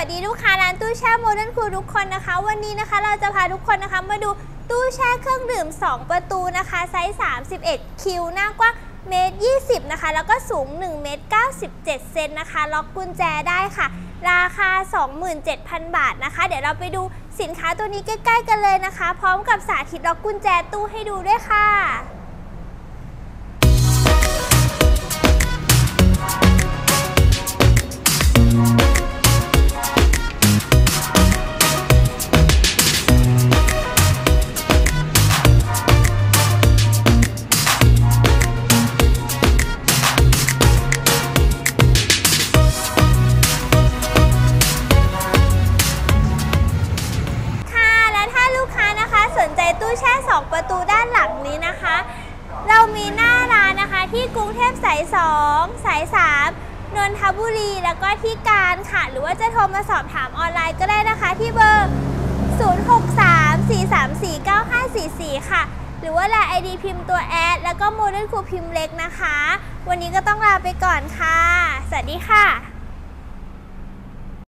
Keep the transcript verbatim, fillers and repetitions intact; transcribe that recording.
วัสดีลูกค้าร้านตู้แช่โมเดิร์นคูลทุกคนนะคะวันนี้นะคะเราจะพาทุกคนนะคะมาดูตู้แช่เครื่องดื่มสองประตูนะคะไซส์สามสิบเอ็ดคิวหน้ากว้างเมตรยี่สิบนะคะแล้วก็สูงหนึ่งเมตรเก้าสิบเจ็ดเซนนะคะล็อกกุญแจได้ค่ะราคา สองหมื่นเจ็ดพัน บาทนะคะเดี๋ยวเราไปดูสินค้าตัวนี้ใกล้ๆกันเลยนะคะพร้อมกับสาธิตล็อกกุญแจตู้ให้ดูด้วยค่ะสนใจตู้แช่สองประตูด้านหลังนี้นะคะเรามีหน้าร้านนะคะที่กรุงเทพสายสองสายสามนนทบุรีแล้วก็ที่การค่ะหรือว่าจะโทรมาสอบถามออนไลน์ก็ได้นะคะที่เบอร์ศูนย์ หก สาม สี่ สาม สี่ เก้า ห้า สี่ สี่ค่ะหรือว่า ไลน์ ไอ ดี พิมพ์ตัวแอดแล้วก็โมเดิร์นคูลพิมพ์เล็กนะคะวันนี้ก็ต้องลาไปก่อนค่ะสวัสดีค่ะ